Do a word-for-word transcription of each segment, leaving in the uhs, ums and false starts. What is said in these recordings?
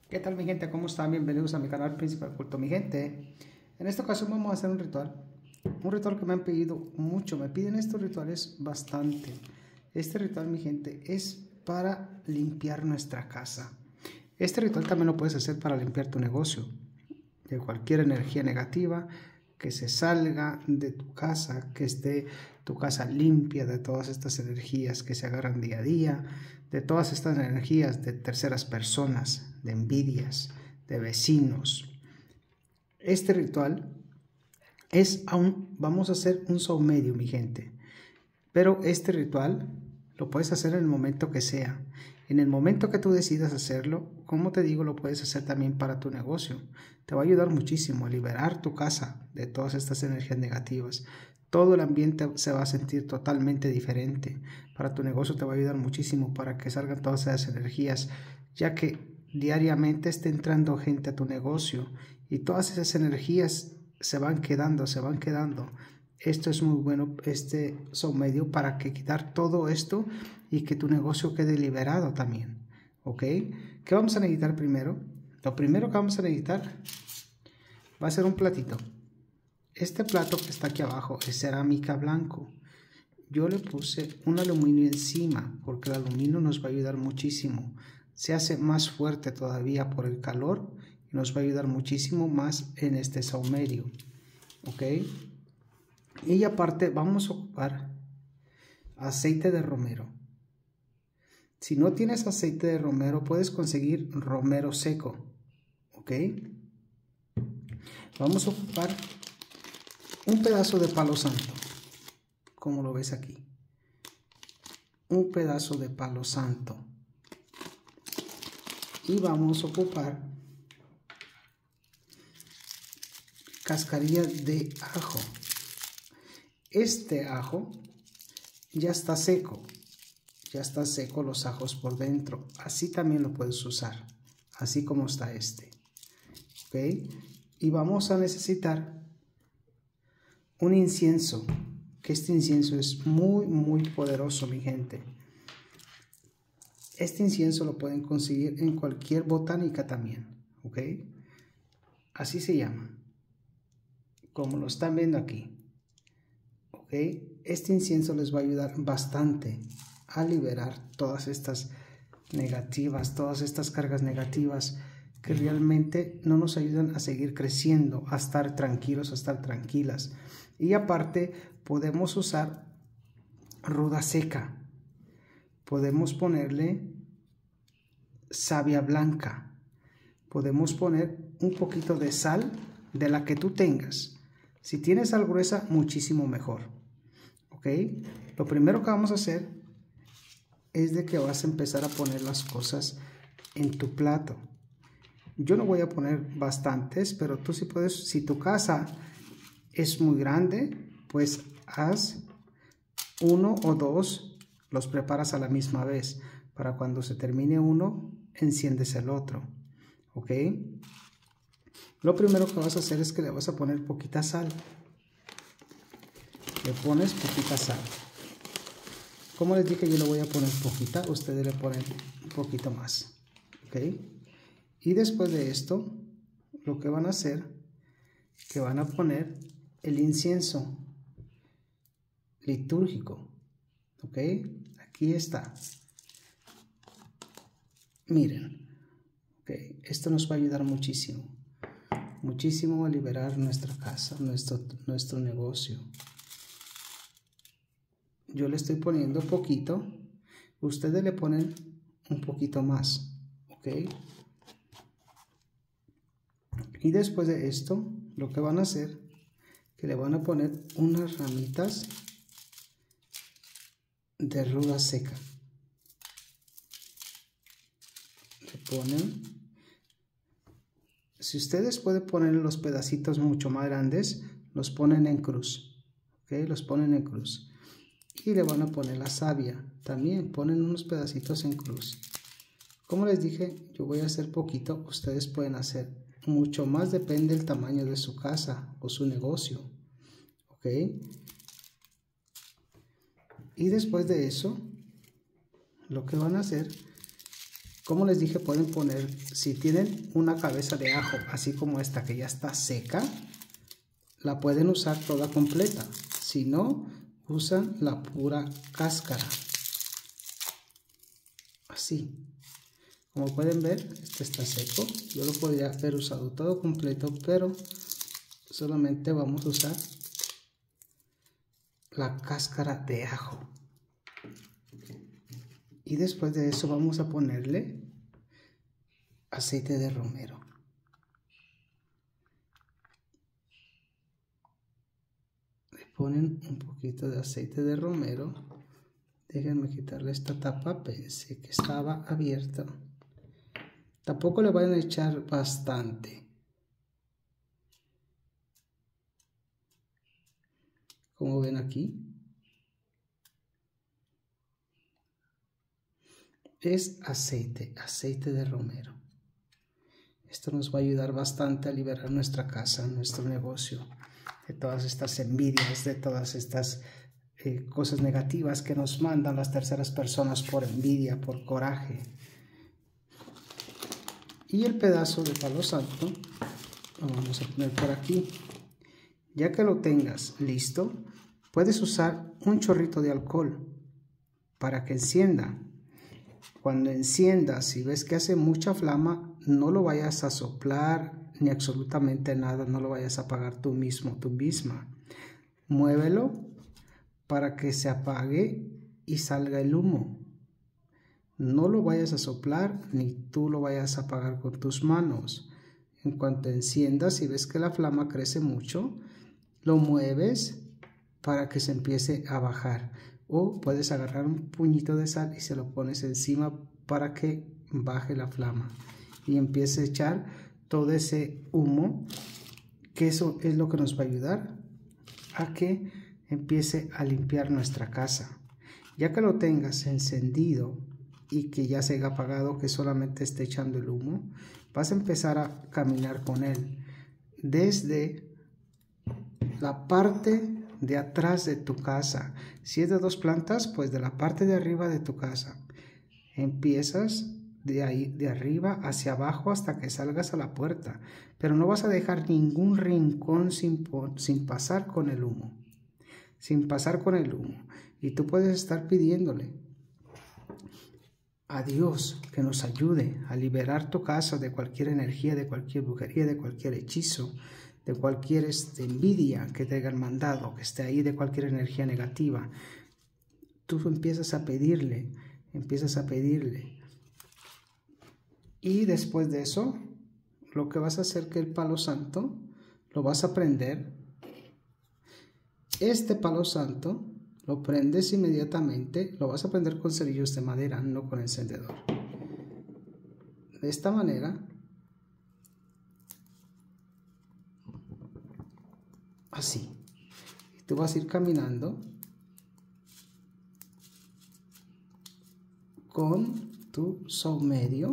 ¿Qué tal mi gente? ¿Cómo están? Bienvenidos a mi canal Príncipe Oculto. Mi gente, en esta ocasión vamos a hacer un ritual. Un ritual que me han pedido mucho. Me piden estos rituales bastante. Este ritual, mi gente, es para limpiar nuestra casa. Este ritual también lo puedes hacer para limpiar tu negocio. De cualquier energía negativa que se salga de tu casa, que esté tu casa limpia de todas estas energías que se agarran día a día, de todas estas energías de terceras personas, de envidias, de vecinos. Este ritual es aún, vamos a hacer un saumerio, mi gente, pero este ritual lo puedes hacer en el momento que sea. En el momento que tú decidas hacerlo, como te digo, lo puedes hacer también para tu negocio. Te va a ayudar muchísimo a liberar tu casa de todas estas energías negativas. Todo el ambiente se va a sentir totalmente diferente. Para tu negocio te va a ayudar muchísimo para que salgan todas esas energías, ya que diariamente está entrando gente a tu negocio y todas esas energías se van quedando, se van quedando. Esto es muy bueno, este saumerio, para que quitar todo esto y que tu negocio quede liberado también. ¿Ok? ¿Qué vamos a necesitar primero? Lo primero que vamos a necesitar va a ser un platito. Este plato que está aquí abajo es cerámica blanco. Yo le puse un aluminio encima porque el aluminio nos va a ayudar muchísimo. Se hace más fuerte todavía por el calor y nos va a ayudar muchísimo más en este saumerio. ¿Ok? Y aparte vamos a ocupar aceite de romero. Si no tienes aceite de romero, puedes conseguir romero seco. ¿Ok? Vamos a ocupar un pedazo de palo santo, como lo ves aquí. Un pedazo de palo santo. Y vamos a ocupar cascarilla de ajo. Este ajo ya está seco. Ya está seco los ajos por dentro. Así también lo puedes usar. Así como está este. ¿Ok? Y vamos a necesitar un incienso. Que este incienso es muy, muy poderoso, mi gente. Este incienso lo pueden conseguir en cualquier botánica también. ¿Ok? Así se llama. Como lo están viendo aquí. ¿Ok? Este incienso les va a ayudar bastante a liberar todas estas negativas, todas estas cargas negativas que realmente no nos ayudan a seguir creciendo, a estar tranquilos, a estar tranquilas. Y aparte podemos usar ruda seca, podemos ponerle savia blanca, podemos poner un poquito de sal de la que tú tengas. Si tienes sal gruesa, muchísimo mejor. ¿Ok? Lo primero que vamos a hacer es de que vas a empezar a poner las cosas en tu plato. Yo no voy a poner bastantes, pero tú sí puedes. Si tu casa es muy grande, pues haz uno o dos, los preparas a la misma vez. Para cuando se termine uno, enciendes el otro. ¿Ok? Lo primero que vas a hacer es que le vas a poner poquita sal. Le pones poquita sal. Como les dije, yo le voy a poner poquita, ustedes le ponen un poquito más. ¿Ok? Y después de esto, lo que van a hacer, que van a poner el incienso litúrgico. ¿Ok? Aquí está. Miren. ¿Ok? Esto nos va a ayudar muchísimo. Muchísimo a liberar nuestra casa, nuestro, nuestro negocio. Yo le estoy poniendo poquito. Ustedes le ponen un poquito más. ¿Ok? Y después de esto, lo que van a hacer, que le van a poner unas ramitas de ruda seca. Le ponen. Si ustedes pueden poner los pedacitos mucho más grandes, los ponen en cruz. ¿Ok? Los ponen en cruz. Y le van a poner la savia. También ponen unos pedacitos en cruz. Como les dije, yo voy a hacer poquito. Ustedes pueden hacer mucho más, depende del tamaño de su casa o su negocio. ¿Ok? Y después de eso, lo que van a hacer Como les dije, pueden poner, si tienen una cabeza de ajo, así como esta que ya está seca, la pueden usar toda completa. Si no, usan la pura cáscara. Así. Como pueden ver, este está seco. Yo lo podría haber usado todo completo, pero solamente vamos a usar la cáscara de ajo. Y después de eso vamos a ponerle aceite de romero. Le ponen un poquito de aceite de romero. Déjenme quitarle esta tapa, pensé que estaba abierta. Tampoco le vayan a echar bastante. Como ven aquí. Es aceite, aceite de romero. Esto nos va a ayudar bastante a liberar nuestra casa, nuestro negocio, de todas estas envidias, de todas estas eh, cosas negativas que nos mandan las terceras personas por envidia, por coraje. Y el pedazo de palo santo lo vamos a poner por aquí. Ya que lo tengas listo, puedes usar un chorrito de alcohol para que encienda. Cuando enciendas y ves que hace mucha flama, no lo vayas a soplar ni absolutamente nada, no lo vayas a apagar tú mismo, tú misma. Muévelo para que se apague y salga el humo. No lo vayas a soplar ni tú lo vayas a apagar con tus manos. En cuanto enciendas y ves que la flama crece mucho, lo mueves para que se empiece a bajar. O puedes agarrar un puñito de sal y se lo pones encima para que baje la flama y empiece a echar todo ese humo, que eso es lo que nos va a ayudar a que empiece a limpiar nuestra casa. Ya que lo tengas encendido y que ya se haya apagado, que solamente esté echando el humo, vas a empezar a caminar con él desde la parte de atrás de tu casa. Si es de dos plantas, pues de la parte de arriba de tu casa. Empiezas de ahí, de arriba hacia abajo hasta que salgas a la puerta. Pero no vas a dejar ningún rincón sin, sin pasar con el humo. Sin pasar con el humo. Y tú puedes estar pidiéndole a Dios que nos ayude a liberar tu casa de cualquier energía, de cualquier brujería, de cualquier hechizo, de cualquier este, envidia que te hayan mandado, que esté ahí, de cualquier energía negativa. Tú empiezas a pedirle, empiezas a pedirle. Y después de eso, lo que vas a hacer que el palo santo, lo vas a prender. Este palo santo lo prendes inmediatamente, lo vas a prender con cerillos de madera, no con encendedor. De esta manera, así. Y tú vas a ir caminando con tu saumerio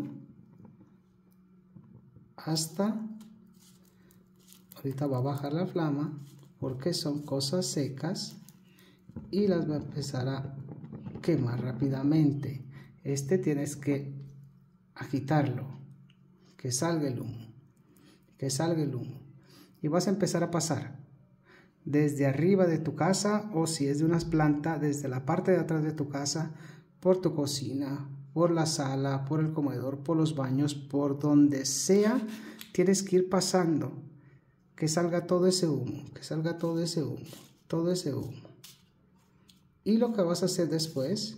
hasta, ahorita va a bajar la flama porque son cosas secas y las va a empezar a quemar rápidamente. Este tienes que agitarlo, que salga el humo, que salga el humo. Y vas a empezar a pasar desde arriba de tu casa, o si es de unas plantas, desde la parte de atrás de tu casa, por tu cocina, por la sala, por el comedor, por los baños, por donde sea, tienes que ir pasando, que salga todo ese humo, que salga todo ese humo, todo ese humo. Y lo que vas a hacer después,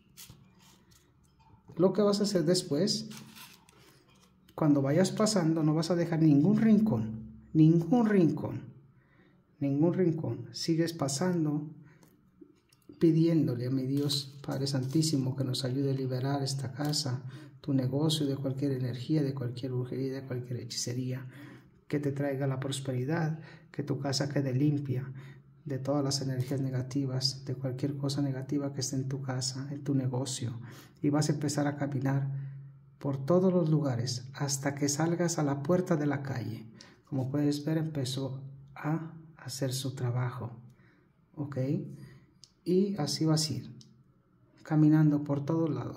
lo que vas a hacer después, cuando vayas pasando, no vas a dejar ningún rincón, ningún rincón. Ningún rincón. Sigues pasando, pidiéndole a mi Dios Padre Santísimo que nos ayude a liberar esta casa, tu negocio de cualquier energía, de cualquier brujería, de cualquier hechicería, que te traiga la prosperidad, que tu casa quede limpia de todas las energías negativas, de cualquier cosa negativa que esté en tu casa, en tu negocio. Y vas a empezar a caminar por todos los lugares hasta que salgas a la puerta de la calle. Como puedes ver, empezó a hacer su trabajo, ¿ok? Y así vas a ir caminando por todos lados.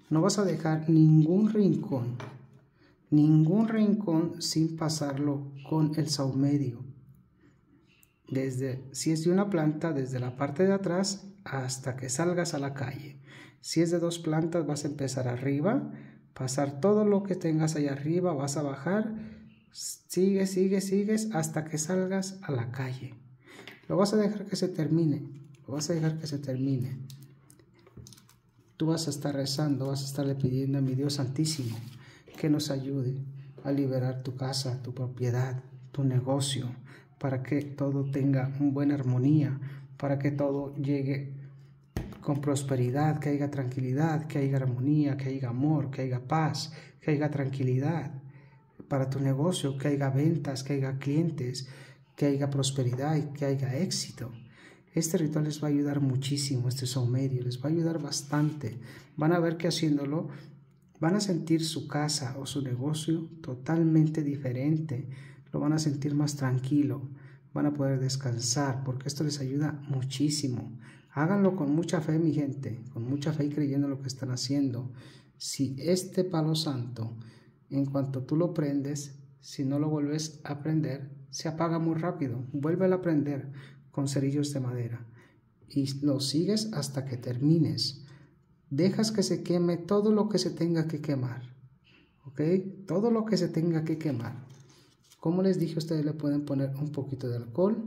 No vas a dejar ningún rincón, ningún rincón sin pasarlo con el saumerio. Desde, si es de una planta, desde la parte de atrás hasta que salgas a la calle. Si es de dos plantas, vas a empezar arriba, pasar todo lo que tengas allá arriba, vas a bajar, sigue, sigue, sigues hasta que salgas a la calle. Lo vas a dejar que se termine, lo vas a dejar que se termine. Tú vas a estar rezando, vas a estarle pidiendo a mi Dios Santísimo que nos ayude a liberar tu casa, tu propiedad, tu negocio, para que todo tenga una buena armonía, para que todo llegue con prosperidad, que haya tranquilidad, que haya armonía, que haya amor, que haya paz, que haya tranquilidad para tu negocio, que haya ventas, que haya clientes, que haya prosperidad y que haya éxito. Este ritual les va a ayudar muchísimo, este saumerio, les va a ayudar bastante. Van a ver que haciéndolo van a sentir su casa o su negocio totalmente diferente. Lo van a sentir más tranquilo, van a poder descansar, porque esto les ayuda muchísimo. Háganlo con mucha fe, mi gente, con mucha fe y creyendo en lo que están haciendo. Si este palo santo, en cuanto tú lo prendes, si no lo vuelves a prender, se apaga muy rápido. Vuélvelo a prender con cerillos de madera y lo sigues hasta que termines. Dejas que se queme todo lo que se tenga que quemar, ¿ok? Todo lo que se tenga que quemar. Como les dije, ustedes le pueden poner un poquito de alcohol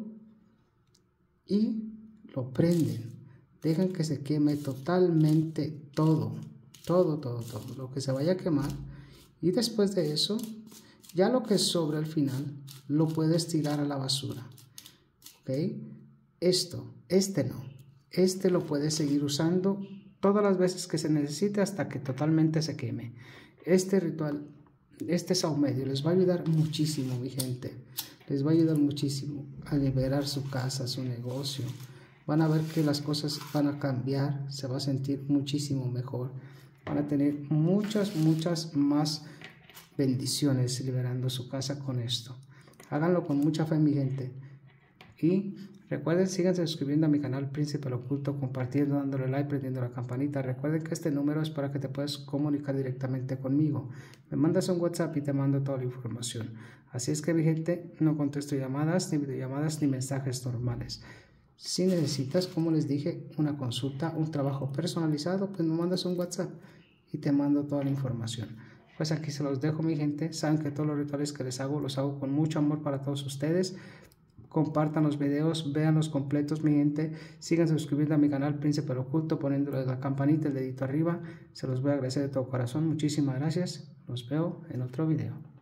y lo prenden. Dejan que se queme totalmente todo, todo, todo, todo, lo que se vaya a quemar. Y después de eso, ya lo que sobra al final, lo puedes tirar a la basura, ¿ok? Esto, este no, este lo puedes seguir usando todas las veces que se necesite hasta que totalmente se queme. Este ritual, este saumerio les va a ayudar muchísimo, mi gente. Les va a ayudar muchísimo a liberar su casa, su negocio. Van a ver que las cosas van a cambiar, se va a sentir muchísimo mejor. Van a tener muchas, muchas más bendiciones liberando su casa con esto. Háganlo con mucha fe, mi gente. Y recuerden, síganse suscribiendo a mi canal Príncipe del Oculto, compartiendo, dándole like, prendiendo la campanita. Recuerden que este número es para que te puedas comunicar directamente conmigo. Me mandas un WhatsApp y te mando toda la información. Así es que, mi gente, no contesto llamadas, ni videollamadas, ni mensajes normales. Si necesitas, como les dije, una consulta, un trabajo personalizado, pues me mandas un WhatsApp y te mando toda la información. Pues aquí se los dejo, mi gente. Saben que todos los rituales que les hago, los hago con mucho amor para todos ustedes. Compartan los videos, véanlos completos, mi gente. Sigan suscribiendo a mi canal Príncipe del Oculto, poniéndole la campanita, el dedito arriba. Se los voy a agradecer de todo corazón. Muchísimas gracias. Los veo en otro video.